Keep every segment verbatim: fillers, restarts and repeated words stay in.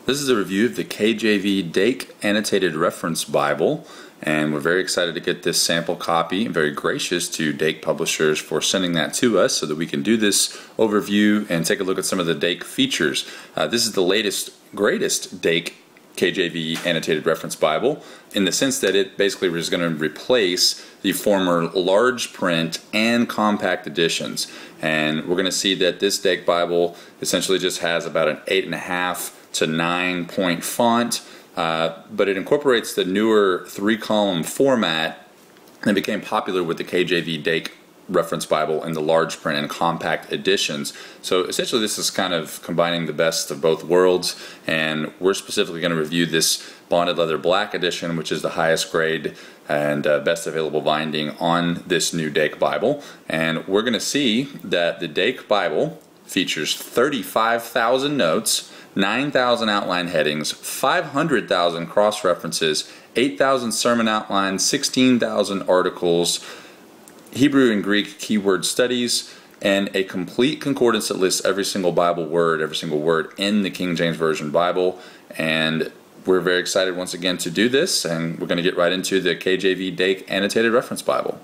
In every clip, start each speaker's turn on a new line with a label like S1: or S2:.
S1: This is a review of the K J V Dake Annotated Reference Bible, and we're very excited to get this sample copy and very gracious to Dake Publishers for sending that to us so that we can do this overview and take a look at some of the Dake features. Uh, this is the latest, greatest Dake K J V Annotated Reference Bible in the sense that it basically is going to replace the former large print and compact editions. And we're going to see that this Dake Bible essentially just has about an eight and a half to nine point font, uh, but it incorporates the newer three column format that became popular with the K J V Dake Reference Bible in the large print and compact editions. So essentially this is kind of combining the best of both worlds, and we're specifically going to review this bonded leather black edition, which is the highest grade and uh, best available binding on this new Dake Bible. And we're going to see that the Dake Bible features thirty-five thousand notes, nine thousand outline headings, five hundred thousand cross-references, eight thousand sermon outlines, sixteen thousand articles, Hebrew and Greek keyword studies, and a complete concordance that lists every single Bible word, every single word in the King James Version Bible. And we're very excited once again to do this, and we're going to get right into the K J V Dake Annotated Reference Bible.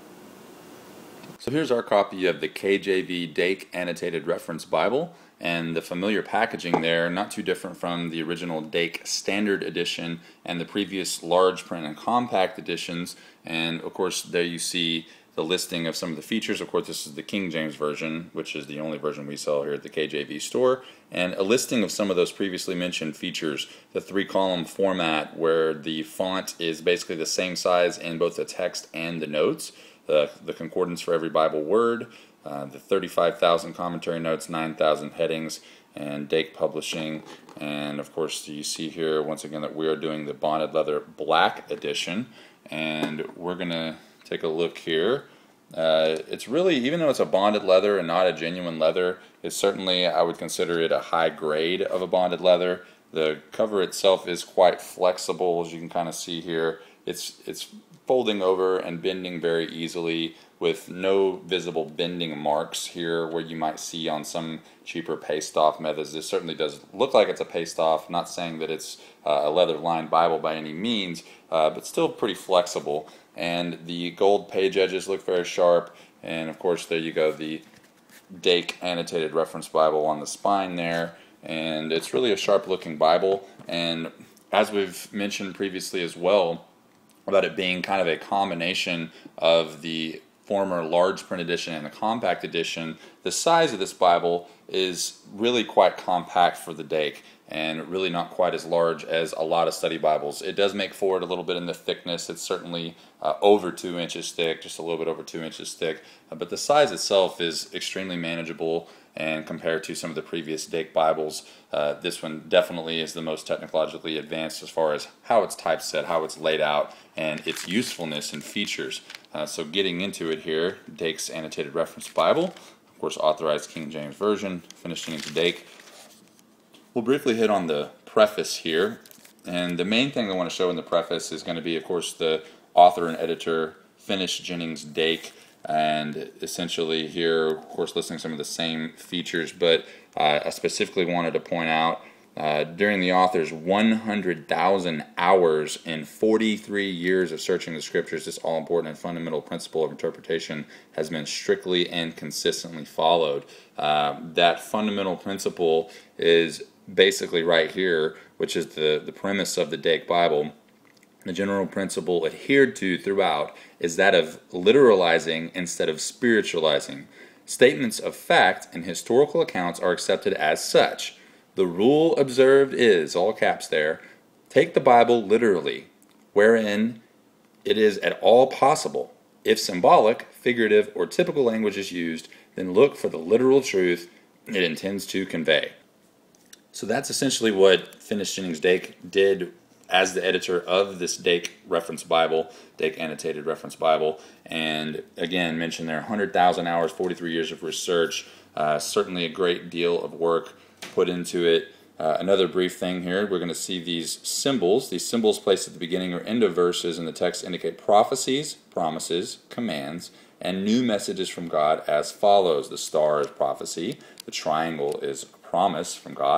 S1: So here's our copy of the K J V Dake Annotated Reference Bible, and the familiar packaging there, not too different from the original Dake Standard Edition and the previous large print and compact editions. And of course there you see the listing of some of the features. Of course this is the King James Version, which is the only version we sell here at the K J V Store, and a listing of some of those previously mentioned features. The three column format where the font is basically the same size in both the text and the notes, the, the concordance for every Bible word, uh, the thirty-five thousand commentary notes, nine thousand headings, and Dake Publishing. And of course you see here once again that we are doing the bonded leather black edition, and we're gonna take a look here. Uh, it's really, even though it's a bonded leather and not a genuine leather, it's certainly, I would consider it a high grade of a bonded leather. The cover itself is quite flexible, as you can kind of see here. It's, it's folding over and bending very easily with no visible bending marks here where you might see on some cheaper paste-off methods. This certainly does look like it's a paste-off, not saying that it's uh, a leather-lined Bible by any means, uh, but still pretty flexible. And the gold page edges look very sharp, and of course there you go, the Dake Annotated Reference Bible on the spine there, and it's really a sharp looking Bible. And as we've mentioned previously as well about it being kind of a combination of the former large print edition and the compact edition, the size of this Bible is really quite compact for the Dake, and really not quite as large as a lot of study Bibles. It does make for it a little bit in the thickness. It's certainly uh, over two inches thick, just a little bit over two inches thick, uh, but the size itself is extremely manageable. And compared to some of the previous Dake Bibles, uh, this one definitely is the most technologically advanced as far as how it's typeset, how it's laid out, and its usefulness and features. Uh, so getting into it here, Dake's Annotated Reference Bible, of course authorized King James Version, finishing into Dake. We'll briefly hit on the preface here, and the main thing I want to show in the preface is going to be, of course, the author and editor, Finis Jennings Dake, and essentially here, of course, listing some of the same features, but uh, I specifically wanted to point out uh, during the author's one hundred thousand hours and forty-three years of searching the scriptures, this all-important and fundamental principle of interpretation has been strictly and consistently followed. Uh, that fundamental principle is basically right here, which is the, the premise of the Dake Bible. The general principle adhered to throughout is that of literalizing instead of spiritualizing. Statements of fact and historical accounts are accepted as such. The rule observed is, all caps there, take the Bible literally, wherein it is at all possible. If symbolic, figurative, or typical language is used, then look for the literal truth it intends to convey. So that's essentially what Finis Jennings Dake did as the editor of this Dake Reference Bible, Dake Annotated Reference Bible. And again, mentioned there one hundred thousand hours, forty-three years of research, uh, certainly a great deal of work put into it. Uh, another brief thing here, we're going to see these symbols. These symbols placed at the beginning or end of verses in the text indicate prophecies, promises, commands, and new messages from God as follows. The star is prophecy, the triangle is promise from God,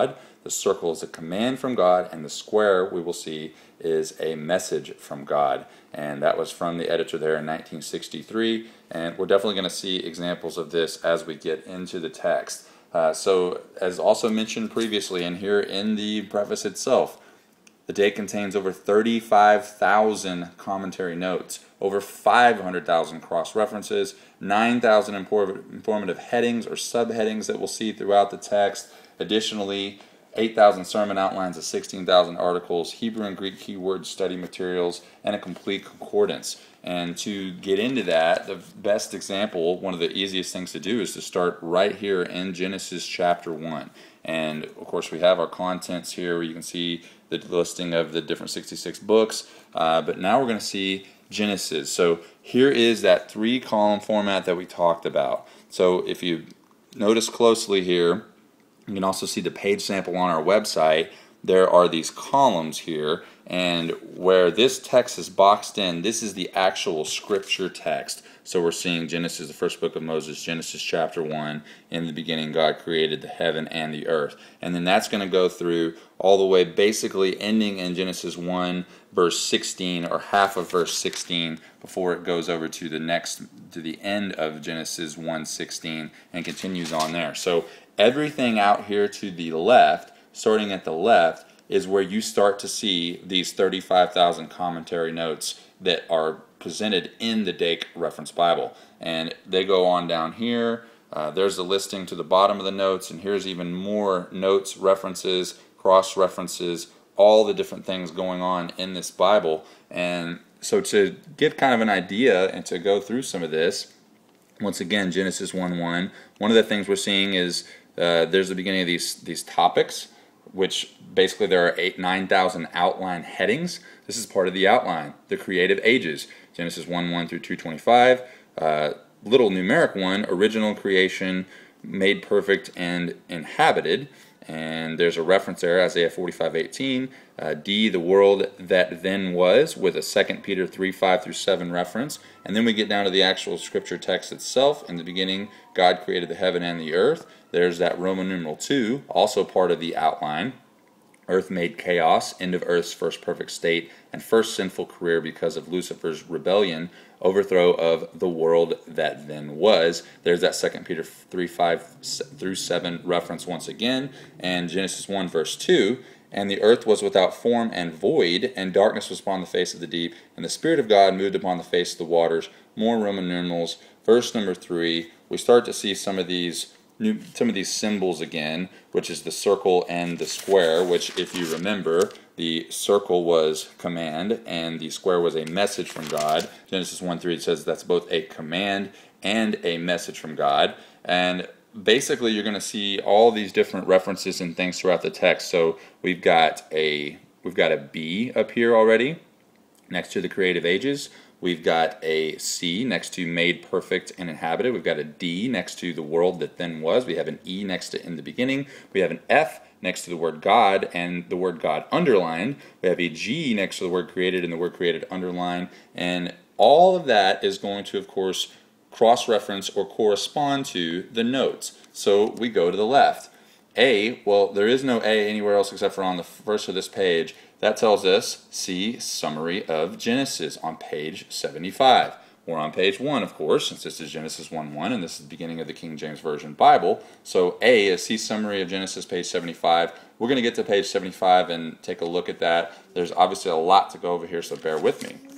S1: The circle is a command from God, and the square, we will see, is a message from God. And that was from the editor there in nineteen sixty-three, and we're definitely going to see examples of this as we get into the text. Uh, so, as also mentioned previously, and here in the preface itself, the Dake contains over thirty-five thousand commentary notes, over five hundred thousand cross-references, nine thousand informative headings or subheadings that we'll see throughout the text. Additionally, eight thousand sermon outlines of sixteen thousand articles, Hebrew and Greek keyword study materials, and a complete concordance. And to get into that, the best example, one of the easiest things to do is to start right here in Genesis chapter one. And of course we have our contents here where you can see the listing of the different sixty-six books, uh, but now we're going to see Genesis. So here is that three column format that we talked about. So if you notice closely here, you can also see the page sample on our website. There are these columns here, and where this text is boxed in, this is the actual scripture text. So we're seeing Genesis, the first book of Moses, Genesis chapter one. In the beginning, God created the heaven and the earth. And then that's going to go through all the way, basically ending in Genesis one, verse sixteen, or half of verse sixteen, before it goes over to the next, to the end of Genesis one sixteen, and continues on there. So everything out here to the left, starting at the left, is where you start to see these thirty-five thousand commentary notes that are presented in the Dake Reference Bible. And they go on down here. Uh, there's a listing to the bottom of the notes, and here's even more notes, references, cross-references, all the different things going on in this Bible. And so to get kind of an idea and to go through some of this, once again, Genesis one one, one of the things we're seeing is uh, there's the beginning of these, these topics, which basically there are eight, nine thousand outline headings. This is part of the outline, the creative ages, Genesis one one through two twenty-five. Uh, little numeric one, original creation, made perfect and inhabited. And there's a reference there, Isaiah forty-five eighteen. Uh, D, the world that then was, with a Second Peter three five through seven reference. And then we get down to the actual scripture text itself. In the beginning, God created the heaven and the earth. There's that Roman numeral two, also part of the outline. Earth made chaos, end of Earth's first perfect state, and first sinful career because of Lucifer's rebellion, overthrow of the world that then was. There's that Second Peter three five through seven reference once again, and Genesis one verse two. And the earth was without form and void, and darkness was upon the face of the deep, and the Spirit of God moved upon the face of the waters. More Roman numerals. Verse number three, we start to see some of these New, some of these symbols again, which is the circle and the square, which, if you remember, the circle was command and the square was a message from God. Genesis one three, it says that's both a command and a message from God. And basically you're going to see all these different references and things throughout the text. So we've got a we've got a B up here already next to the creative ages. We've got a C next to made perfect and inhabited. We've got a D next to the world that then was. We have an E next to in the beginning. We have an F next to the word God and the word God underlined. We have a G next to the word created and the word created underlined. And all of that is going to, of course, cross-reference or correspond to the notes. So we go to the left. A, well, there is no A anywhere else except for on the first of this page. That tells us, see Summary of Genesis on page seventy-five. We're on page one, of course, since this is Genesis one one, and this is the beginning of the King James Version Bible. So A is see Summary of Genesis, page seventy-five. We're going to get to page seventy-five and take a look at that. There's obviously a lot to go over here, so bear with me.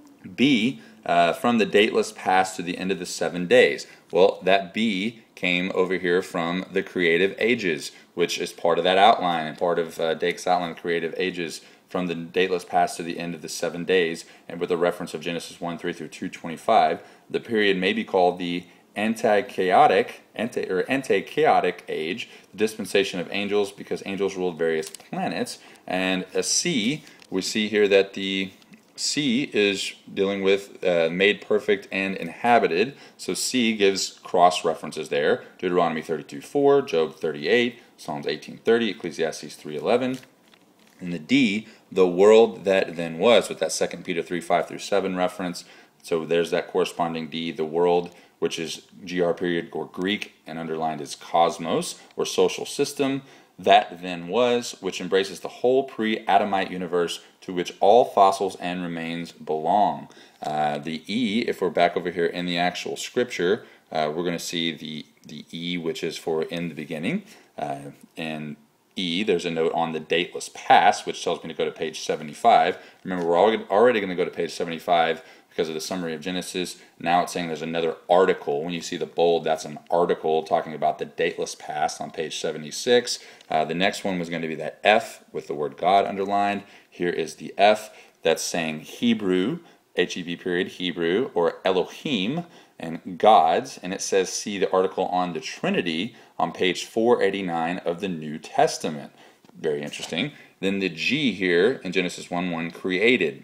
S1: B, uh, from the dateless past to the end of the seven days. Well, that B came over here from the creative ages, which is part of that outline and part of uh, Dake's outline, creative ages, from the dateless past to the end of the seven days, and with a reference of Genesis one three through two twenty-five. The period may be called the anti-chaotic, anti, or anti-chaotic age, the dispensation of angels, because angels ruled various planets. And a C, we see here that the C is dealing with uh, made perfect and inhabited. So C gives cross references there. Deuteronomy thirty-two four, Job thirty-eight, Psalms eighteen thirty, Ecclesiastes three eleven. And the D, the world that then was, with that Second Peter three five through seven reference. So there's that corresponding D, the world, which is G R period or Greek, and underlined is cosmos or social system. that then was, which embraces the whole pre-Adamite universe to which all fossils and remains belong. Uh, the E, if we're back over here in the actual scripture, uh, we're going to see the, the E, which is for in the beginning. Uh, and E, there's a note on the dateless past, which tells me to go to page seventy-five. Remember, we're already going to go to page seventy-five because of the summary of Genesis. Now it's saying there's another article. When you see the bold, that's an article talking about the dateless past on page seventy-six. Uh, the next one was going to be that F with the word God underlined. Here is the F that's saying Hebrew, H E B period, Hebrew, or Elohim, and gods, and it says see the article on the Trinity on page four eighty-nine of the New Testament. Very interesting. Then the G here in Genesis one one, created.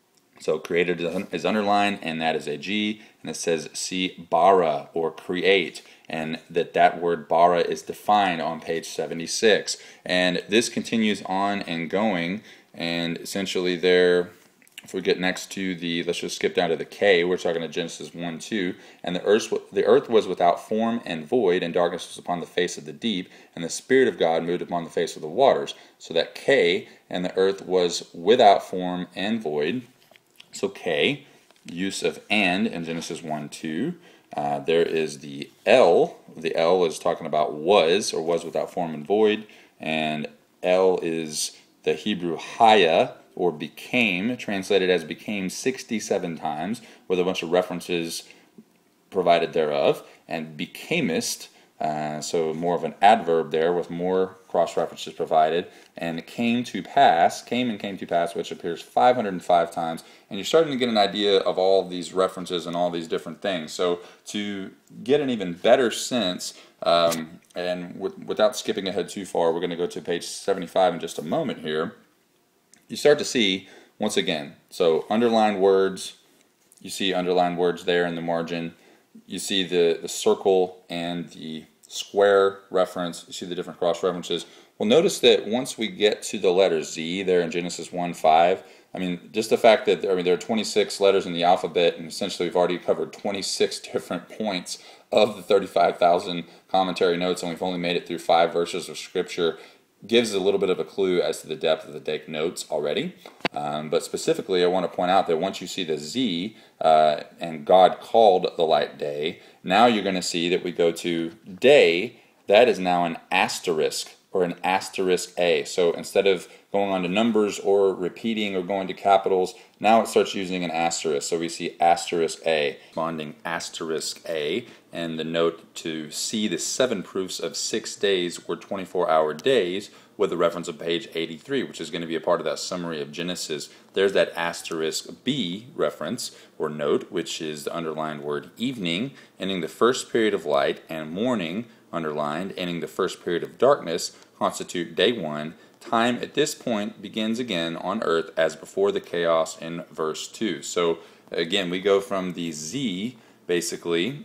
S1: So created is underlined, and that is a G, and it says see bara, or create, and that that word bara is defined on page seventy-six. And this continues on and going, and essentially there, if we get next to the, let's just skip down to the K, we're talking to Genesis one two, and the earth, the earth was without form and void, and darkness was upon the face of the deep, and the Spirit of God moved upon the face of the waters. So that K, and the earth was without form and void. So K, use of and in Genesis one two. Uh, there is the L. The L is talking about was, or was without form and void, and L is the Hebrew haya, or became, translated as became sixty-seven times, with a bunch of references provided thereof, and becamest, uh, so more of an adverb there with more cross-references provided, and came to pass, came and came to pass, which appears five hundred five times, and you're starting to get an idea of all of these references and all these different things. So to get an even better sense, um, and w without skipping ahead too far, we're going to go to page seventy-five in just a moment here. You start to see, once again, so underlined words, you see underlined words there in the margin, you see the, the circle and the square reference, you see the different cross references. Well, notice that once we get to the letter Z there in Genesis one five, I mean, just the fact that I mean, there are twenty-six letters in the alphabet, and essentially we've already covered twenty-six different points of the thirty-five thousand commentary notes, and we've only made it through five verses of Scripture, gives a little bit of a clue as to the depth of the Dake notes already. Um, but specifically, I want to point out that once you see the Z, uh, and God called the light day, now you're going to see that we go to day, that is now an asterisk, or an asterisk A. So instead of going on to numbers or repeating or going to capitals, now it starts using an asterisk. So we see asterisk A, responding asterisk A, and the note to see the seven proofs of six days were twenty-four hour days, with a reference of page eighty-three, which is going to be a part of that summary of Genesis. There's that asterisk B reference or note, which is the underlined word evening, ending the first period of light, and morning, underlined, ending the first period of darkness, constitute day one. Time at this point begins again on earth as before the chaos in verse two. So again, we go from the Z, basically,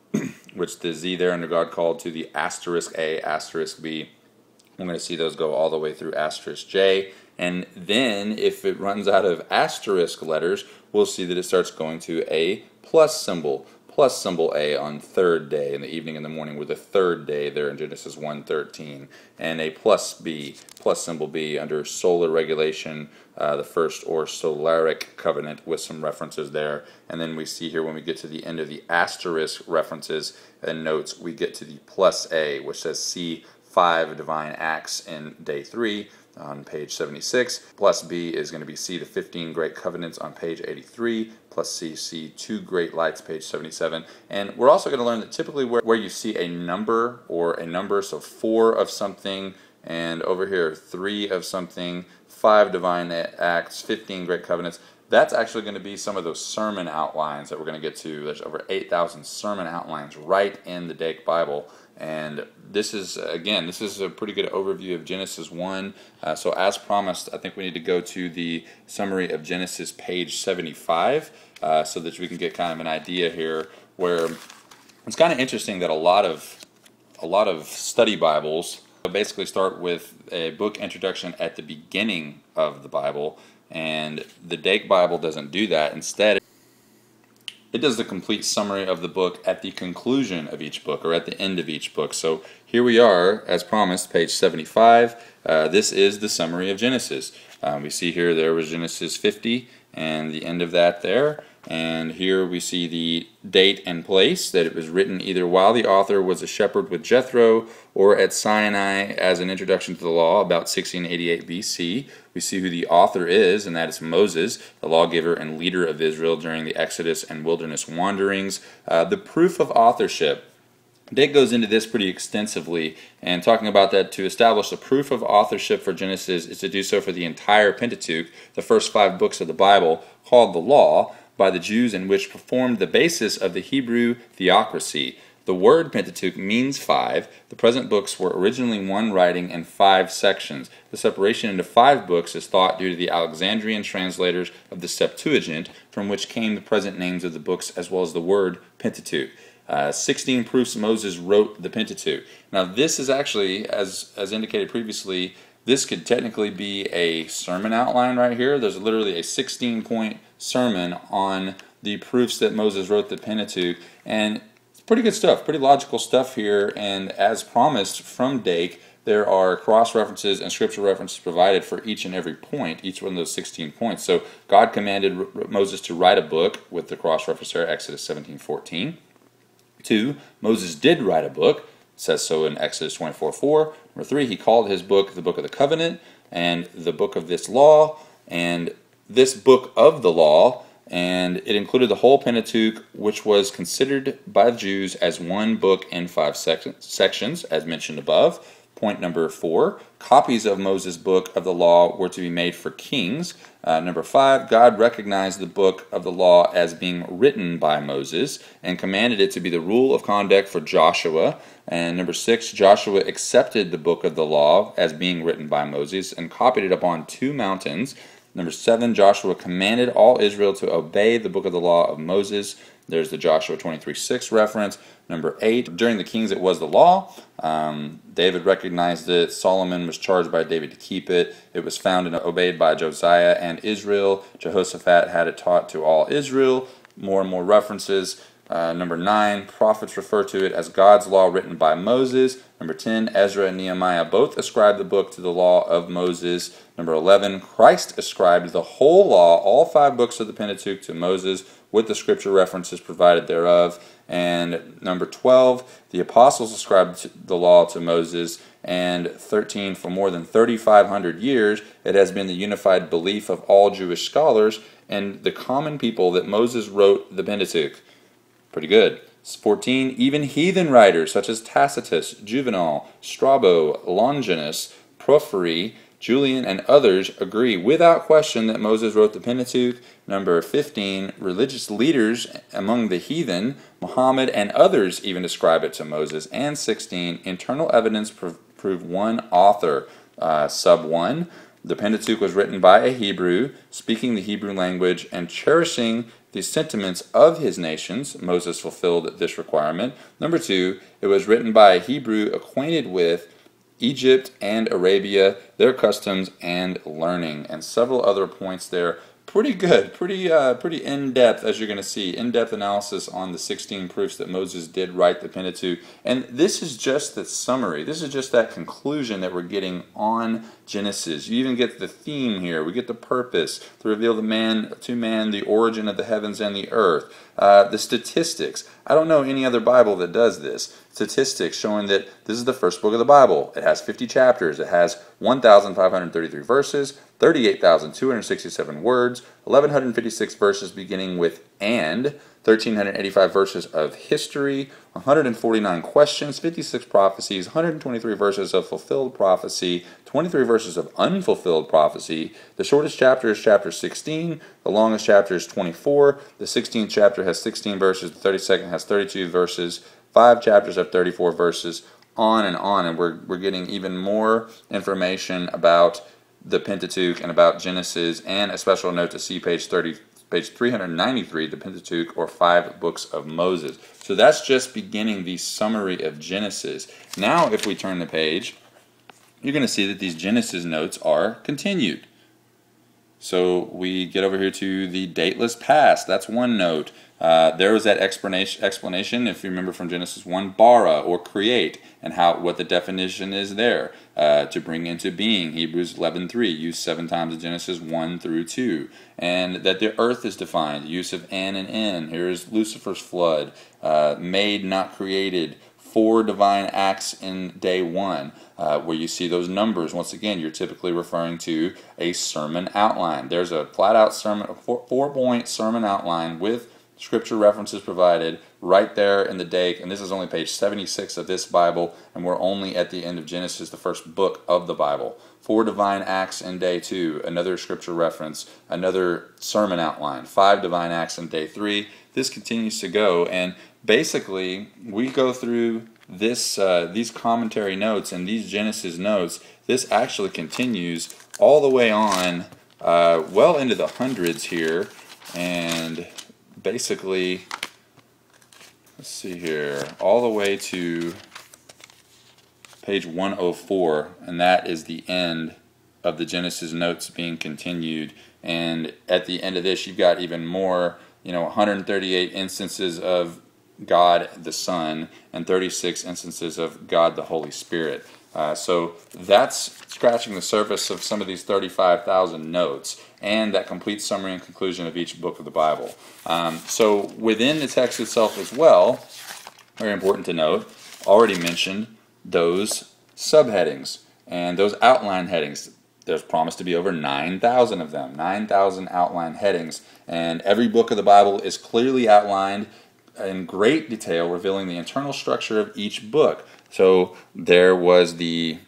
S1: which the Z there under God called, to the asterisk A, asterisk B. We're going to see those go all the way through asterisk J. And then if it runs out of asterisk letters, we'll see that it starts going to a plus symbol. Plus symbol A on third day, in the evening and the morning, with the third day there in Genesis one thirteen, and a plus B, plus symbol B under solar regulation, uh, the first or solaric covenant, with some references there. And then we see here when we get to the end of the asterisk references and notes, we get to the plus A, which says see five divine acts in day three on page seventy-six. Plus B is going to be see the fifteen great covenants on page eighty-three. Plus C, see two great lights, page seventy-seven. And we're also going to learn that typically where, where you see a number or a number, so four of something, and over here three of something, five divine acts, fifteen great covenants, that's actually going to be some of those sermon outlines that we're going to get to. There's over eight thousand sermon outlines right in the Dake Bible. And this is, again, this is a pretty good overview of Genesis one. Uh, so as promised, I think we need to go to the summary of Genesis, page seventy-five, uh, so that we can get kind of an idea here, where it's kind of interesting that a lot of, a lot of study Bibles basically start with a book introduction at the beginning of the Bible, and the Dake Bible doesn't do that. Instead, it does the complete summary of the book at the conclusion of each book, or at the end of each book. So here we are, as promised, page seventy-five. Uh, this is the summary of Genesis. Um, we see here there was Genesis fifty, and the end of that there. And here we see the date and place, that it was written either while the author was a shepherd with Jethro or at Sinai as an introduction to the law, about sixteen eighty-eight B C. We see who the author is, and that is Moses, the lawgiver and leader of Israel during the Exodus and wilderness wanderings. Uh, the proof of authorship. Dake goes into this pretty extensively, and talking about that, to establish the proof of authorship for Genesis is to do so for the entire Pentateuch, the first five books of the Bible, called the Law, by the Jews, and which formed the basis of the Hebrew theocracy. The word Pentateuch means five. The present books were originally one writing and five sections. The separation into five books is thought due to the Alexandrian translators of the Septuagint, from which came the present names of the books as well as the word Pentateuch. Uh, sixteen proofs Moses wrote the Pentateuch. Now this is actually, as, as indicated previously, this could technically be a sermon outline right here. There's literally a sixteen point sermon on the proofs that Moses wrote the Pentateuch, and it's pretty good stuff, pretty logical stuff here. And as promised from Dake, there are cross references and scripture references provided for each and every point, each one of those sixteen points. So God commanded Moses to write a book with the cross reference there, Exodus seventeen fourteen. Two, Moses did write a book. It says so in Exodus twenty-four four. Number three, he called his book the Book of the Covenant and the Book of this Law, and this Book of the Law, and it included the whole Pentateuch, which was considered by the Jews as one book in five sec sections, as mentioned above. Point number four, copies of Moses' book of the law were to be made for kings. Uh, number five, God recognized the book of the law as being written by Moses and commanded it to be the rule of conduct for Joshua. And number six, Joshua accepted the book of the law as being written by Moses and copied it upon two mountains. Number seven, Joshua commanded all Israel to obey the book of the law of Moses. There's the Joshua twenty-three six reference. Number eight, during the kings it was the law. Um, David recognized it. Solomon was charged by David to keep it. It was found and obeyed by Josiah and Israel. Jehoshaphat had it taught to all Israel. More and more references. Uh, number nine, prophets refer to it as God's law written by Moses. Number ten, Ezra and Nehemiah both ascribed the book to the law of Moses. Number eleven, Christ ascribed the whole law, all five books of the Pentateuch, to Moses, with the scripture references provided thereof. And number twelve, the apostles ascribed the law to Moses. And thirteen, for more than thirty-five hundred years, it has been the unified belief of all Jewish scholars and the common people that Moses wrote the Pentateuch. Pretty good. fourteen, even heathen writers such as Tacitus, Juvenal, Strabo, Longinus, Porphyry, Julian, and others agree without question that Moses wrote the Pentateuch. Number fifteen, religious leaders among the heathen, Muhammad and others even ascribe it to Moses. And sixteen, internal evidence prov prove one author. Uh, sub one, the Pentateuch was written by a Hebrew, speaking the Hebrew language and cherishing the sentiments of his nations. Moses fulfilled this requirement. Number two, it was written by a Hebrew acquainted with Egypt and Arabia, their customs and learning, and several other points there. Pretty good, pretty uh, pretty in-depth, as you're going to see, in-depth analysis on the sixteen proofs that Moses did write the Pentateuch. And this is just the summary. This is just that conclusion that we're getting on Genesis. You even get the theme here. We get the purpose to reveal the man to man, the origin of the heavens and the earth. Uh, the statistics. I don't know any other Bible that does this. Statistics showing that this is the first book of the Bible. It has fifty chapters. It has one thousand five hundred thirty-three verses, thirty-eight thousand two hundred sixty-seven words, one thousand one hundred fifty-six verses beginning with and, one thousand three hundred eighty-five verses of history, one hundred forty-nine questions, fifty-six prophecies, one hundred twenty-three verses of fulfilled prophecy, twenty-three verses of unfulfilled prophecy. The shortest chapter is chapter sixteen. The longest chapter is twenty-four. The sixteenth chapter has sixteen verses. The thirty-second has thirty-two verses. Five chapters have thirty-four verses. On and on. And we're, we're getting even more information about the Pentateuch and about Genesis. And a special note to see page thirty, page three hundred ninety-three, the Pentateuch, or five books of Moses. So that's just beginning the summary of Genesis. Now, if we turn the page, you're going to see that these Genesis notes are continued. So we get over here to the dateless past. That's one note. Uh, there was that explanation, explanation, if you remember from Genesis one, bara, or create, and how what the definition is there. Uh, to bring into being, Hebrews eleven three, used seven times in Genesis one through two. And that the earth is defined, use of an and in. Here's Lucifer's flood, uh, made, not created. Four divine acts in day one, uh, where you see those numbers. Once again, you're typically referring to a sermon outline. There's a flat-out sermon, a four-point sermon outline with scripture references provided right there in the Dake, and this is only page seventy-six of this Bible, and we're only at the end of Genesis, the first book of the Bible. Four divine acts in day two, another scripture reference, another sermon outline, five divine acts in day three. This continues to go, and basically we go through this uh, these commentary notes and these Genesis notes. This actually continues all the way on uh, well into the hundreds here, and basically, let's see here, all the way to page one oh four, and that is the end of the Genesis notes being continued. And at the end of this, you've got even more, you know, one hundred thirty-eight instances of God the Son and thirty-six instances of God the Holy Spirit. Uh, so that's scratching the surface of some of these thirty-five thousand notes and that complete summary and conclusion of each book of the Bible. Um, so within the text itself as well, very important to note, already mentioned those subheadings and those outline headings. There's promised to be over nine thousand of them, nine thousand outline headings, and every book of the Bible is clearly outlined in great detail, revealing the internal structure of each book. So there was the,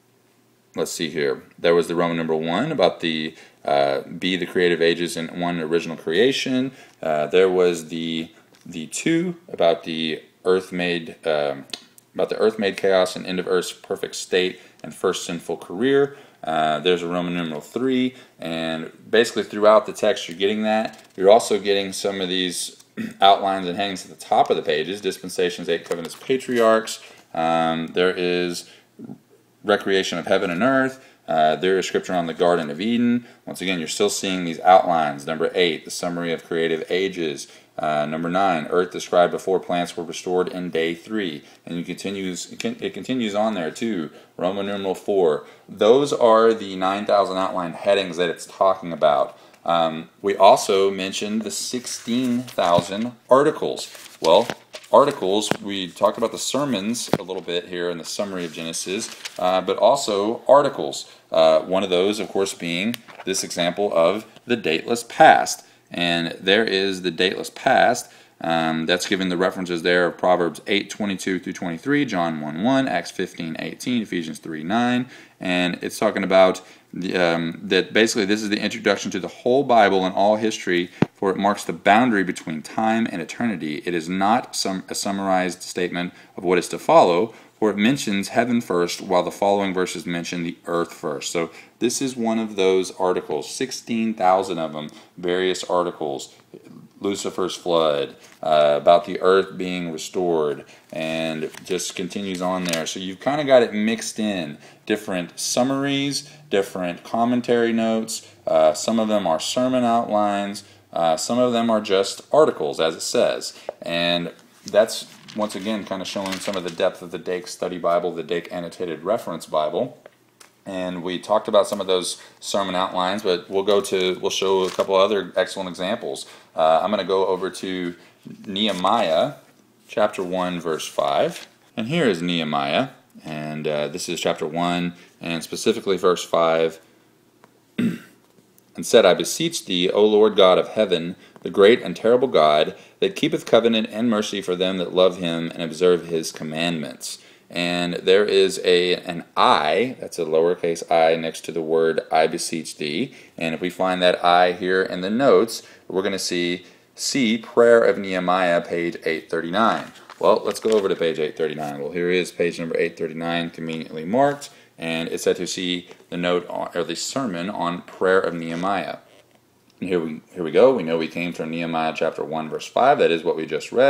S1: let's see here, there was the Roman number one about the uh, be the creative ages in one original creation. Uh, there was the the two about the earth made um, about the earth made chaos and end of earth's perfect state and first sinful career. Uh, there's a Roman numeral three, and basically throughout the text you're getting that. You're also getting some of these outlines and headings at the top of the pages: dispensations, eight covenants, patriarchs. Um, there is recreation of heaven and earth. Uh, there is scripture on the Garden of Eden. Once again, you're still seeing these outlines. Number eight, the summary of creative ages. Uh, number nine, earth described before plants were restored in day three. And it continues, it continues on there too. Roman numeral four. Those are the nine thousand outline headings that it's talking about. Um, we also mentioned the sixteen thousand articles. Well, articles, we talked about the sermons a little bit here in the summary of Genesis, uh, but also articles. Uh, one of those, of course, being this example of the dateless past. And there is the dateless past. Um, that's given the references there of Proverbs eight twenty-two through twenty-three, John one one, Acts fifteen eighteen, Ephesians three nine, and it's talking about the, um, that basically this is the introduction to the whole Bible and all history, for it marks the boundary between time and eternity. It is not some a summarized statement of what is to follow, for it mentions heaven first, while the following verses mention the earth first. So this is one of those articles, sixteen thousand of them, various articles. Lucifer's flood, uh, about the earth being restored, and just continues on there. So you've kind of got it mixed in, different summaries, different commentary notes. Uh, some of them are sermon outlines. Uh, some of them are just articles, as it says. And that's, once again, kind of showing some of the depth of the Dake Study Bible, the Dake Annotated Reference Bible. And we talked about some of those sermon outlines, but we'll go to, we'll show a couple other excellent examples. Uh, I'm going to go over to Nehemiah, chapter one, verse five. And here is Nehemiah, and uh, this is chapter one, and specifically verse five. And said, I beseech thee, O Lord God of heaven, the great and terrible God, that keepeth covenant and mercy for them that love him and observe his commandments. And there is a an I, that's a lowercase I, next to the word I beseech thee. And if we find that I here in the notes, we're going to see, see Prayer of Nehemiah, page eight thirty-nine. Well, let's go over to page eight thirty-nine. Well, here is page number eight thirty-nine, conveniently marked. And it's set to see the note, on, or the sermon on Prayer of Nehemiah. And here we, here we go. We know we came from Nehemiah chapter one, verse five. That is what we just read.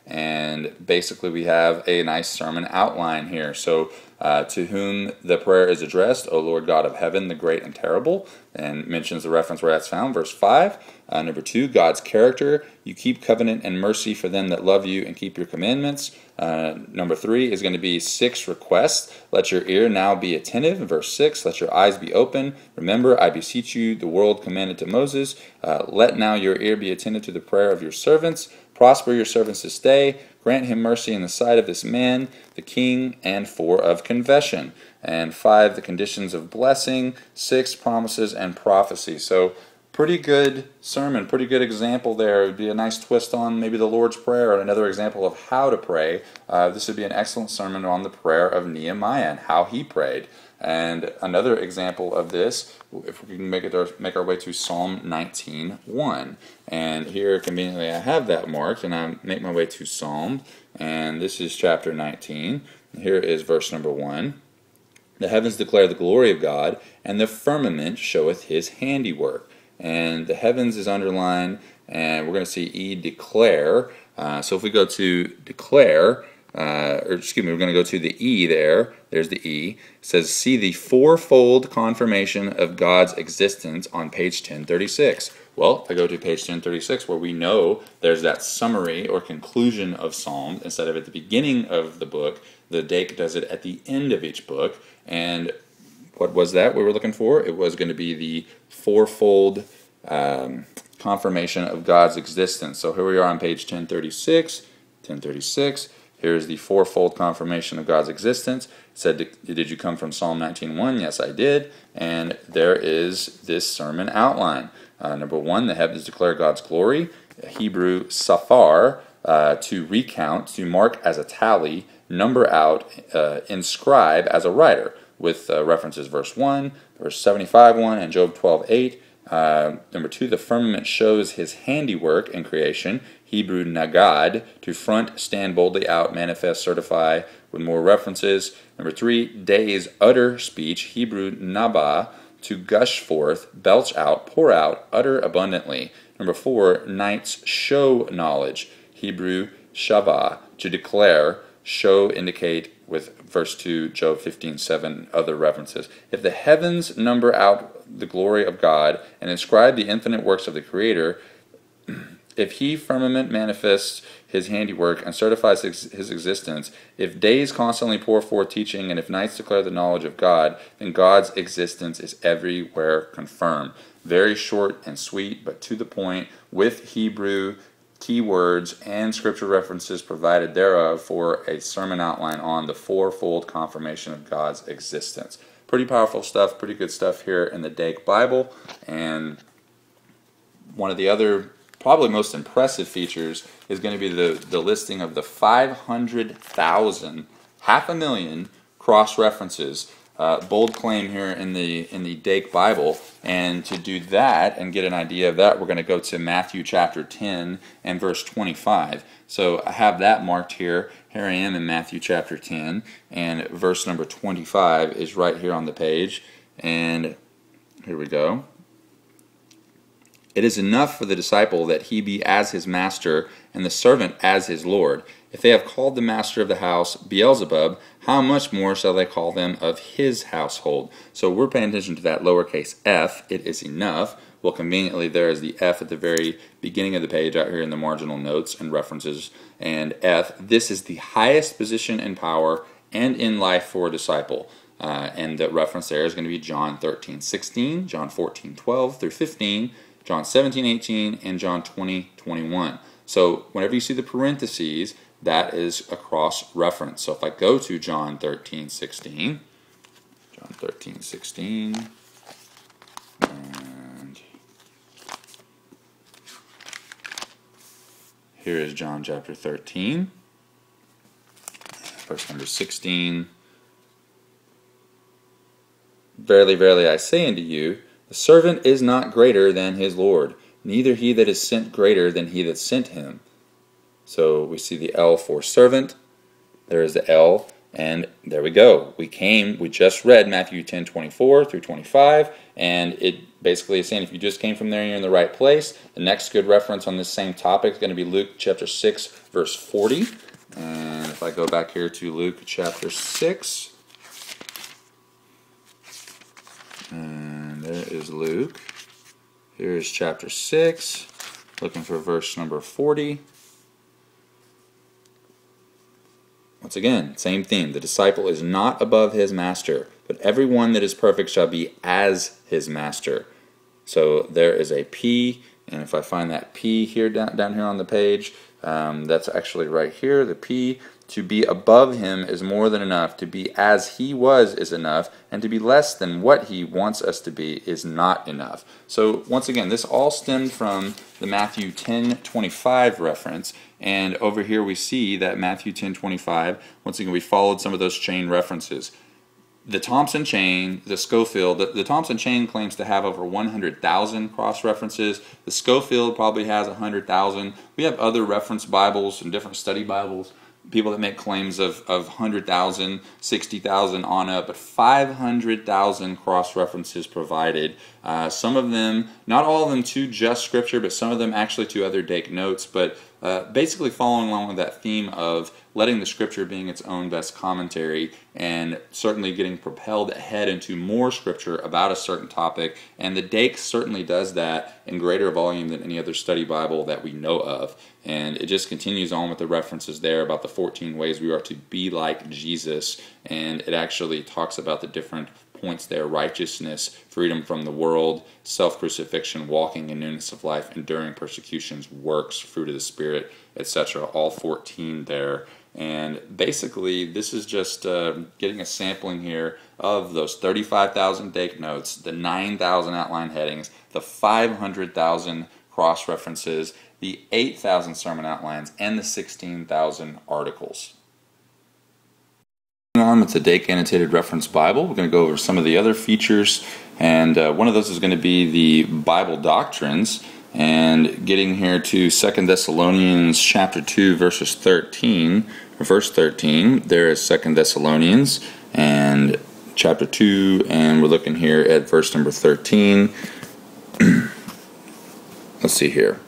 S1: And basically we have a nice sermon outline here. So uh, to whom the prayer is addressed, O Lord God of heaven, the great and terrible, and mentions the reference where that's found, verse five. Uh, number two, God's character. You keep covenant and mercy for them that love you and keep your commandments. Uh, number three is going to be six requests. Let your ear now be attentive. Verse six, let your eyes be open. Remember, I beseech you, the word commanded to Moses. Uh, let now your ear be attentive to the prayer of your servants. Prosper your servants this day. Grant him mercy in the sight of this man, the king, and four of confession. And five, the conditions of blessing. Six, promises and prophecy. So pretty good sermon, pretty good example there. It would be a nice twist on maybe the Lord's Prayer, or another example of how to pray. Uh, this would be an excellent sermon on the prayer of Nehemiah and how he prayed. And another example of this, if we can make it our, make our way to Psalm nineteen one. And here conveniently I have that marked, and I make my way to Psalm, and this is chapter nineteen. Here is verse number one. The heavens declare the glory of God, and the firmament showeth his handiwork. And the heavens is underlined, and we're going to see E, declare. Uh, so if we go to declare, uh, or excuse me, we're going to go to the E there. There's the E. It says, see the fourfold confirmation of God's existence on page ten thirty-six. Well, if I go to page ten thirty-six, where we know there's that summary or conclusion of Psalms, instead of at the beginning of the book, the Dake does it at the end of each book. And what was that we were looking for? It was going to be the fourfold um, confirmation of God's existence. So here we are on page ten thirty-six. ten thirty-six. Here's the fourfold confirmation of God's existence. It said, did you come from Psalm nineteen one? Yes, I did. And there is this sermon outline. Uh, number one, the heavens declare God's glory. Hebrew safar, uh, to recount, to mark as a tally, number out, uh, inscribe as a writer, with uh, references verse one, verse seventy-five one, and Job twelve eight. Uh, number two, the firmament shows his handiwork in creation. Hebrew nagad, to front, stand boldly out, manifest, certify, with more references. Number three, days utter speech. Hebrew naba, to gush forth, belch out, pour out, utter abundantly. Number four, nights show knowledge. Hebrew shavah, to declare, show, indicate, with verse two, Job fifteen seven, other references. If the heavens number out the glory of God and inscribe the infinite works of the Creator, if he firmament manifests his handiwork and certifies his, his existence, if days constantly pour forth teaching, and if nights declare the knowledge of God, then God's existence is everywhere confirmed. Very short and sweet, but to the point, with Hebrew key words and scripture references provided thereof for a sermon outline on the fourfold confirmation of God's existence. Pretty powerful stuff, pretty good stuff here in the Dake Bible. And one of the other probably most impressive features is going to be the, the listing of the five hundred thousand, half a million cross-references. Uh, bold claim here in the in the Dake Bible. And to do that and get an idea of that, we're going to go to Matthew chapter ten and verse twenty-five. So I have that marked here. Here I am in Matthew chapter ten, and verse number twenty-five is right here on the page. And here we go. It is enough for the disciple that he be as his master, and the servant as his Lord. If they have called the master of the house Beelzebub, how much more shall they call them of his household? So we're paying attention to that lowercase f, it is enough. Well, conveniently there is the F at the very beginning of the page out here in the marginal notes and references. And F, this is the highest position and power and in life for a disciple. Uh, and the reference there is going to be John thirteen sixteen, John fourteen twelve through fifteen, John seventeen eighteen, and John twenty twenty-one. So whenever you see the parentheses, that is a cross-reference. So if I go to John thirteen sixteen, John thirteen sixteen, and here is John chapter thirteen, verse number sixteen. Verily, verily, I say unto you, the servant is not greater than his Lord, neither he that is sent greater than he that sent him. So we see the L for servant. There is the L And there we go. We came, we just read Matthew ten twenty-four through twenty-five, and it basically is saying if you just came from there, you're in the right place. The next good reference on this same topic is going to be Luke chapter six, verse forty. And if I go back here to Luke chapter six, and there is Luke. Here is chapter six, looking for verse number forty. Once again, same theme. The disciple is not above his master, but everyone that is perfect shall be as his master. So there is a P, and if I find that P here down, down here on the page, um, that's actually right here, the P. To be above him is more than enough. To be as he was is enough. And to be less than what he wants us to be is not enough. So once again, this all stemmed from the Matthew ten twenty-five reference. And over here we see that Matthew ten twenty-five, once again, we followed some of those chain references. The Thompson chain, the Scofield, the, the Thompson chain claims to have over one hundred thousand cross-references. The Scofield probably has one hundred thousand. We have other reference Bibles and different study Bibles, people that make claims of, of one hundred thousand, sixty thousand on up, but five hundred thousand cross-references provided. Uh, some of them, not all of them to just Scripture, but some of them actually to other Dake notes, but uh, basically following along with that theme of letting the Scripture being its own best commentary, and certainly getting propelled ahead into more Scripture about a certain topic. And the Dake certainly does that in greater volume than any other study Bible that we know of. And it just continues on with the references there about the fourteen ways we are to be like Jesus, and it actually talks about the different points there: righteousness, freedom from the world, self-crucifixion, walking in newness of life, enduring persecutions, works, fruit of the Spirit, et cetera. All fourteen there. And basically, this is just uh, getting a sampling here of those thirty-five thousand Dake notes, the nine thousand outline headings, the five hundred thousand cross-references, the eight thousand sermon outlines, and the sixteen thousand articles. On with the Dake Annotated Reference Bible, we're going to go over some of the other features, and uh, one of those is going to be the Bible doctrines. And getting here to Second Thessalonians chapter two, verses thirteen, verse thirteen, there is Second Thessalonians and chapter two, and we're looking here at verse number thirteen. Let's see here.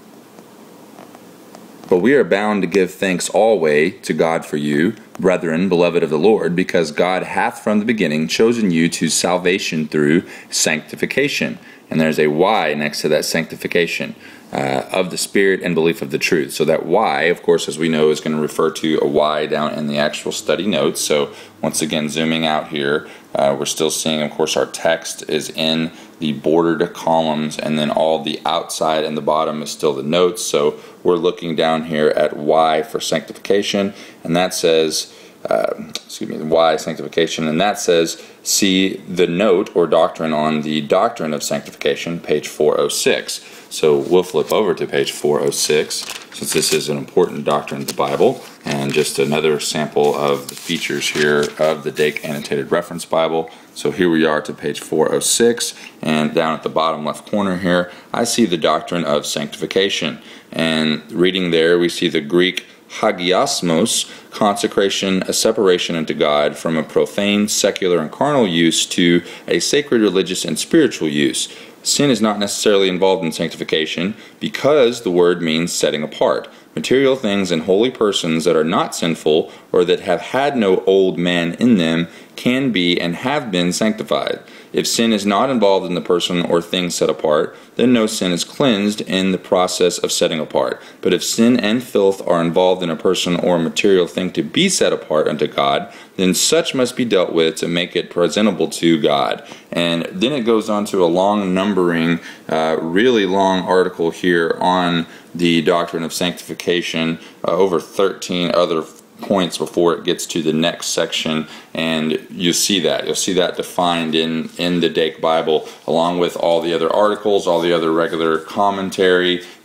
S1: But we are bound to give thanks always to God for you, brethren, beloved of the Lord, because God hath from the beginning chosen you to salvation through sanctification. And there's a Y next to that sanctification, uh, of the Spirit and belief of the truth. So that Y, of course, as we know, is going to refer to a Y down in the actual study notes. So once again, zooming out here, uh, we're still seeing, of course, our text is in the bordered columns, and then all the outside and the bottom is still the notes. So we're looking down here at Y for sanctification, and that says, uh, excuse me, Y sanctification, and that says, see the note or doctrine on the doctrine of sanctification, page four oh six. So we'll flip over to page four oh six, since this is an important doctrine of the Bible, and just another sample of the features here of the Dake Annotated Reference Bible. So here we are to page four oh six, and down at the bottom left corner here, I see the doctrine of sanctification. And reading there, we see the Greek hagiasmos, consecration, a separation unto God from a profane, secular, and carnal use to a sacred, religious, and spiritual use. Sin is not necessarily involved in sanctification because the word means setting apart. Material things and holy persons that are not sinful or that have had no old man in them can be and have been sanctified. If sin is not involved in the person or thing set apart, then no sin is cleansed in the process of setting apart. But if sin and filth are involved in a person or a material thing to be set apart unto God, then such must be dealt with to make it presentable to God. And then it goes on to a long numbering, uh, really long article here on the doctrine of sanctification, uh, over thirteen other points before it gets to the next section, and you see that. You'll see that defined in, in the Dake Bible, along with all the other articles, all the other regular commentary,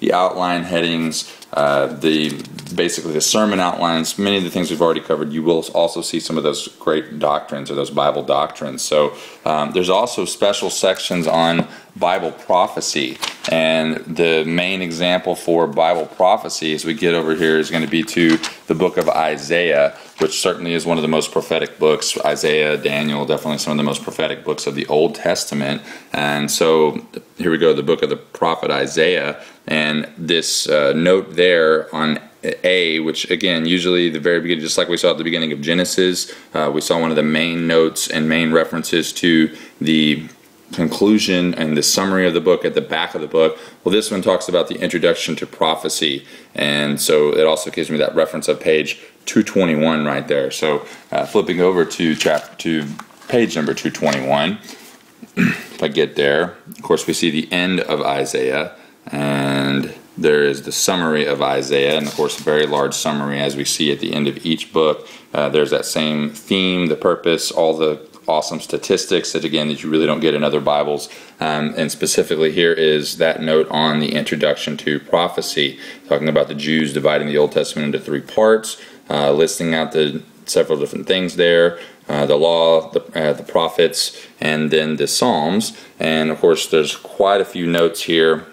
S1: the outline headings, uh, the basically the sermon outlines, many of the things we've already covered. You will also see some of those great doctrines or those Bible doctrines. So um, there's also special sections on Bible prophecy, and the main example for Bible prophecy as we get over here is going to be to the book of Isaiah, which certainly is one of the most prophetic books. Isaiah, Daniel, definitely some of the most prophetic books of the Old Testament. And so here we go, the book of the prophet Isaiah, and this uh, note there on A, which again, usually the very beginning, just like we saw at the beginning of Genesis, uh, we saw one of the main notes and main references to the conclusion and the summary of the book at the back of the book. Well, this one talks about the introduction to prophecy, and so it also gives me that reference of page two twenty-one right there. So uh, flipping over to chapter to page number two twenty-one, if I get there, of course we see the end of Isaiah, and there is the summary of Isaiah, and of course a very large summary as we see at the end of each book. Uh, there's that same theme, the purpose, all the awesome statistics that again that you really don't get in other Bibles, um, and specifically here is that note on the introduction to prophecy, talking about the Jews dividing the Old Testament into three parts, uh, listing out the several different things there, uh, the law, the, uh, the prophets, and then the Psalms. And of course there's quite a few notes here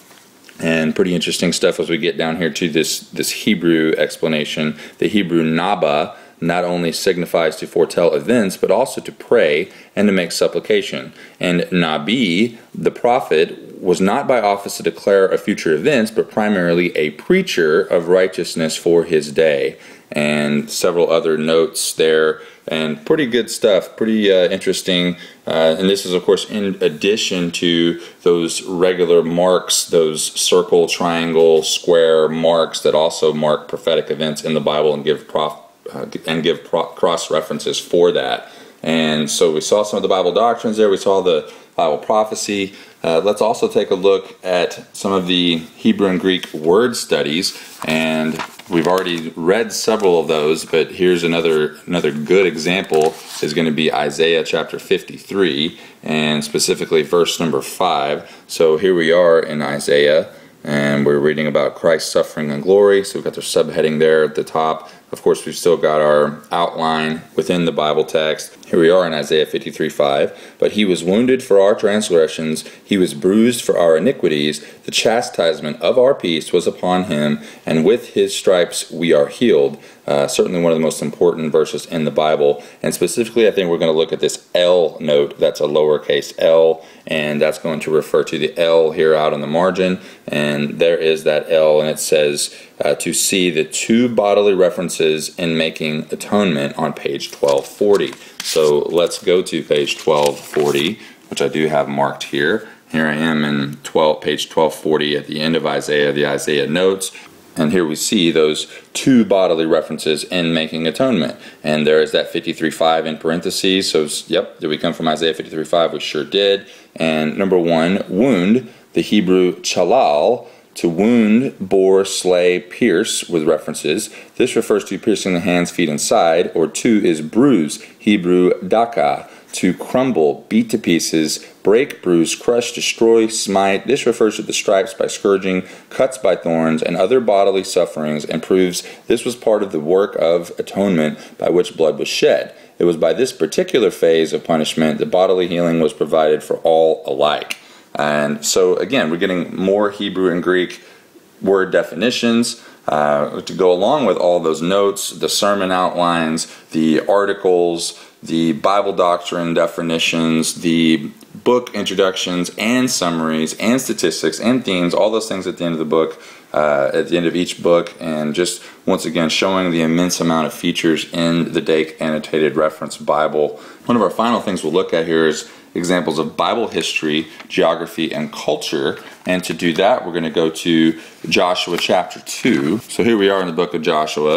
S1: and pretty interesting stuff as we get down here to this this Hebrew explanation. The Hebrew Naba not only signifies to foretell events, but also to pray and to make supplication. And Nabi, the prophet, was not by office to declare a future events, but primarily a preacher of righteousness for his day. And several other notes there, and pretty good stuff, pretty uh, interesting. Uh, and this is, of course, in addition to those regular marks, those circle, triangle, square marks that also mark prophetic events in the Bible and give prof Uh, and give pro cross references for that. And so we saw some of the Bible doctrines there, we saw the Bible prophecy. Uh, let's also take a look at some of the Hebrew and Greek word studies, and we've already read several of those, but here's another another good example is going to be Isaiah chapter fifty-three, and specifically verse number five. So here we are in Isaiah, and we're reading about Christ's suffering and glory. So we've got the subheading there at the top. Of course, we've still got our outline within the Bible text. Here we are in Isaiah fifty-three five. But he was wounded for our transgressions, he was bruised for our iniquities. The chastisement of our peace was upon him, and with his stripes we are healed. Uh, certainly one of the most important verses in the Bible. And specifically, I think we're going to look at this L note. That's a lowercase L, and that's going to refer to the L here out on the margin. And there is that L, and it says uh, to see the two bodily references in making atonement on page twelve forty. So let's go to page twelve forty, which I do have marked here. Here I am in twelve, page twelve forty at the end of Isaiah, the Isaiah notes. And here we see those two bodily references in making atonement. And there is that fifty-three five in parentheses. So, yep, did we come from Isaiah fifty-three five? We sure did. And number one, wound, the Hebrew chalal, to wound, bore, slay, pierce, with references. This refers to piercing the hands, feet, and side. Or two is bruise, Hebrew daka, to crumble, beat to pieces, break, bruise, crush, destroy, smite. This refers to the stripes by scourging, cuts by thorns, and other bodily sufferings, and proves this was part of the work of atonement by which blood was shed. It was by this particular phase of punishment that bodily healing was provided for all alike. And so again, we're getting more Hebrew and Greek word definitions uh, to go along with all those notes, the sermon outlines, the articles, the Bible doctrine definitions, the book introductions and summaries and statistics and themes, all those things at the end of the book, uh, at the end of each book, and just once again showing the immense amount of features in the Dake Annotated Reference Bible. One of our final things we'll look at here is examples of Bible history, geography, and culture. And to do that, we're going to go to Joshua chapter two. So here we are in the book of Joshua.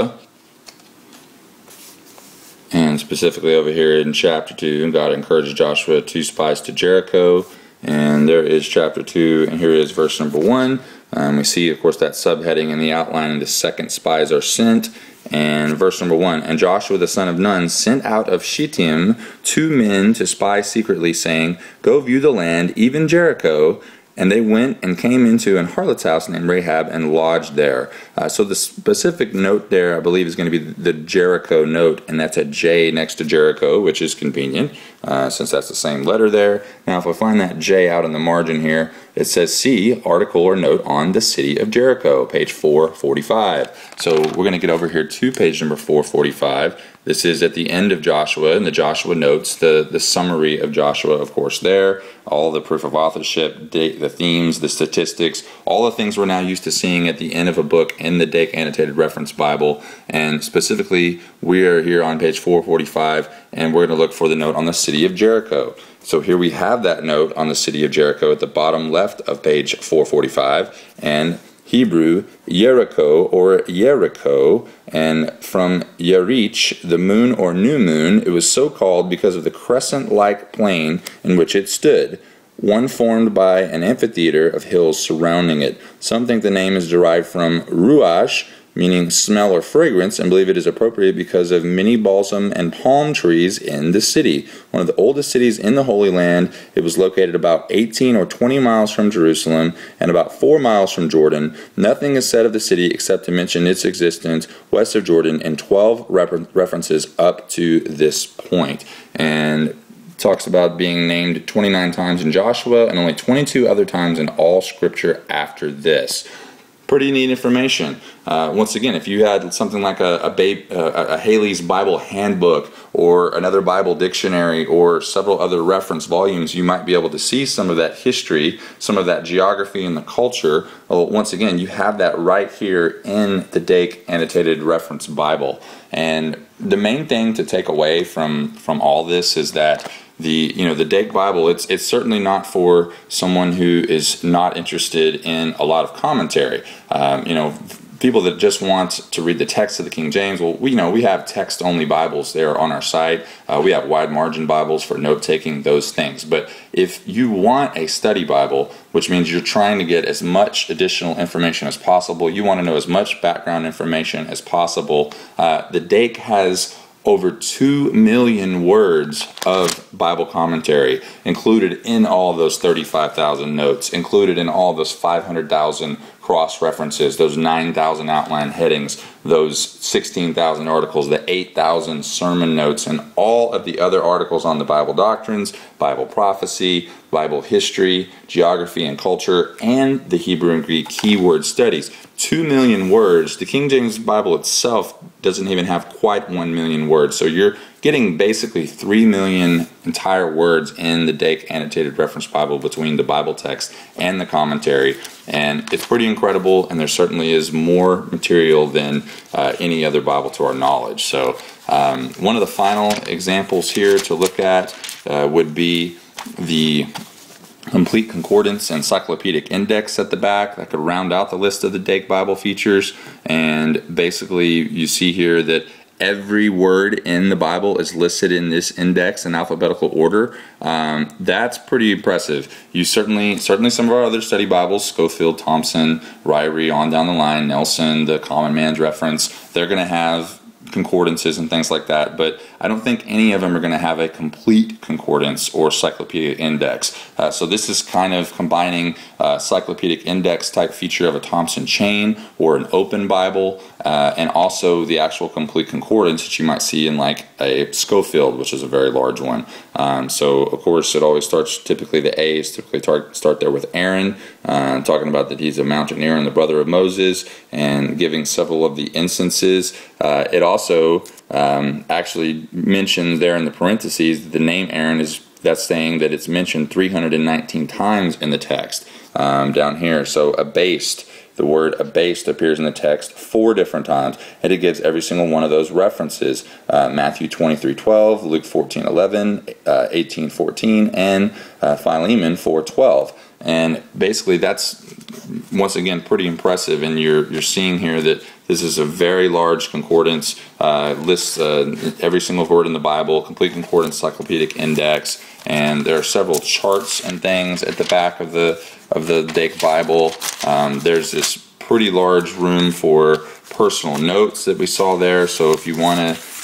S1: And specifically over here in chapter two, God encouraged Joshua two spies to Jericho. And there is chapter two, and here is verse number one. Um, we see, of course, that subheading in the outline, and the second spies are sent. And verse number one, and Joshua the son of Nun sent out of Shittim two men to spy secretly, saying, Go view the land, even Jericho. and they went and came into an harlot's house named Rahab and lodged there. Uh, so the specific note there, I believe, is going to be the Jericho note, and that's a J next to Jericho, which is convenient, uh, since that's the same letter there. Now, if I find that J out in the margin here, it says see article or note on the city of Jericho, page four forty-five. So we're going to get over here to page number four forty-five. This is at the end of Joshua, and the Joshua notes, the, the summary of Joshua, of course, there, all the proof of authorship, date, the themes, the statistics, all the things we're now used to seeing at the end of a book in the Dake Annotated Reference Bible. And specifically, we are here on page four forty-five, and we're going to look for the note on the city of Jericho. So here we have that note on the city of Jericho at the bottom left of page four forty-five, and Hebrew, Jericho or Jericho, and from Yerich, the moon or new moon, it was so called because of the crescent-like plain in which it stood, one formed by an amphitheater of hills surrounding it. Some think the name is derived from ruach, meaning smell or fragrance, and believe it is appropriate because of many balsam and palm trees in the city. One of the oldest cities in the Holy Land, it was located about eighteen or twenty miles from Jerusalem and about four miles from Jordan. Nothing is said of the city except to mention its existence west of Jordan in twelve refer- references up to this point. And talks about being named twenty-nine times in Joshua and only twenty-two other times in all Scripture after this. Pretty neat information. Uh, once again, if you had something like a, a, Babe, uh, a Haley's Bible Handbook or another Bible dictionary or several other reference volumes, you might be able to see some of that history, some of that geography and the culture. Well, once again, you have that right here in the Dake Annotated Reference Bible. And the main thing to take away from, from all this is that The you know the Dake Bible, it's it's certainly not for someone who is not interested in a lot of commentary. Um, you know, people that just want to read the text of the King James. Well, we you know we have text-only Bibles there on our site. Uh, we have wide margin Bibles for note-taking, those things. But if you want a study Bible, which means you're trying to get as much additional information as possible, you want to know as much background information as possible. Uh, the Dake has over two million words of Bible commentary included in all those thirty-five thousand notes, included in all those five hundred thousand cross-references, those nine thousand outline headings, those sixteen thousand articles, the eight thousand sermon notes, and all of the other articles on the Bible doctrines, Bible prophecy, Bible history, geography and culture, and the Hebrew and Greek keyword studies. Two million words. The King James Bible itself doesn't even have quite one million words. So you're getting basically three million entire words in the Dake Annotated Reference Bible between the Bible text and the commentary. And it's pretty incredible, and there certainly is more material than uh, any other Bible to our knowledge. So um, one of the final examples here to look at uh, would be the Complete Concordance Encyclopedic Index at the back. That could round out the list of the Dake Bible features. And basically you see here that every word in the Bible is listed in this index in alphabetical order. Um, that's pretty impressive. You certainly, certainly some of our other study Bibles, Schofield, Thompson, Ryrie, on down the line, Nelson, the Common Man's Reference, they're going to have concordances and things like that, but I don't think any of them are going to have a complete concordance or cyclopedic index. Uh, so this is kind of combining a cyclopedic index type feature of a Thompson chain or an open Bible, uh, and also the actual complete concordance that you might see in like a Schofield, which is a very large one. Um, so of course it always starts, typically the A's typically tar- start there with Aaron, uh, talking about that he's a mountaineer and the brother of Moses, and giving several of the instances. Uh, it also um, actually mentions there in the parentheses that the name Aaron is, that's saying that it's mentioned three hundred nineteen times in the text um, down here. So abased, the word abased appears in the text four different times, and it gives every single one of those references. Uh, Matthew twenty-three twelve, Luke fourteen eleven, uh, eighteen fourteen, and uh, Philemon four twelve. And basically that's, once again, pretty impressive, and you're, you're seeing here that this is a very large concordance, uh, lists uh, every single word in the Bible, complete concordance, encyclopedic index, and there are several charts and things at the back of the of the Dake Bible. Um, there's this pretty large room for personal notes that we saw there, so if you want to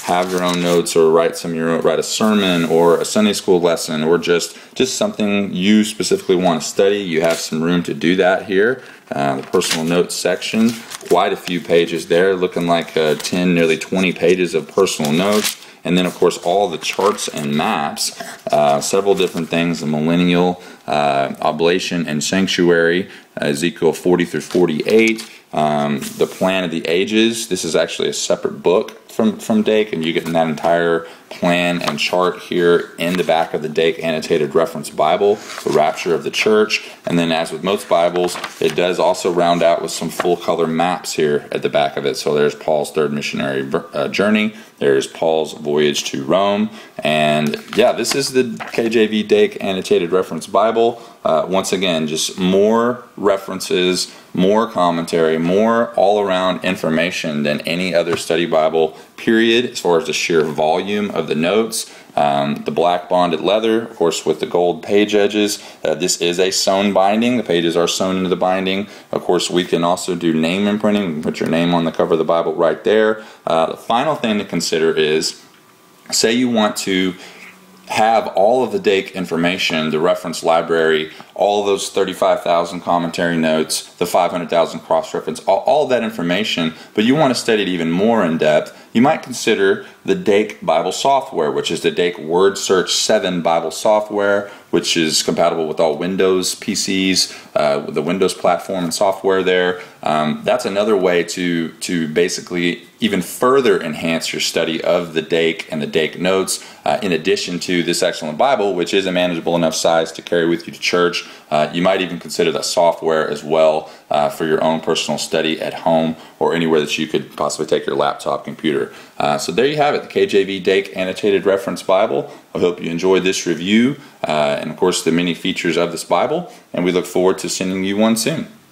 S1: have your own notes or write some your own, write a sermon or a Sunday school lesson or just just something you specifically want to study, you have some room to do that here. Uh, the personal notes section, quite a few pages there, looking like uh, ten, nearly twenty pages of personal notes. And then, of course, all the charts and maps, uh, several different things, the millennial, uh, oblation, and sanctuary, uh, Ezekiel forty through forty-eight, um, the plan of the ages. This is actually a separate book from, from Dake, and you're getting that entire plan and chart here in the back of the Dake Annotated Reference Bible, the rapture of the church. And then, as with most Bibles, it does also round out with some full color maps here at the back of it. So there's Paul's third missionary uh, journey, there's Paul's voyage to Rome, and yeah, this is the K J V Dake Annotated Reference Bible. Uh, once again, just more references, more commentary, more all-around information than any other study Bible, period, as far as the sheer volume of the notes. Um, the black bonded leather, of course, with the gold page edges. Uh, this is a sewn binding. The pages are sewn into the binding. Of course, we can also do name imprinting. You can put your name on the cover of the Bible right there. Uh, the final thing to consider is, say you want to have all of the Dake information, the reference library, all of those thirty-five thousand commentary notes, the five hundred thousand cross-reference, all, all that information, but you want to study it even more in depth, you might consider the Dake Bible software, which is the Dake Word Search seven Bible software, which is compatible with all Windows P Cs, uh, the Windows platform and software there. Um, that's another way to, to basically even further enhance your study of the Dake and the Dake notes, uh, in addition to this excellent Bible, which is a manageable enough size to carry with you to church. Uh, you might even consider that software as well uh, for your own personal study at home or anywhere that you could possibly take your laptop computer. Uh, so there you have it, the K J V Dake Annotated Reference Bible. I hope you enjoyed this review uh, and, of course, the many features of this Bible, and we look forward to sending you one soon.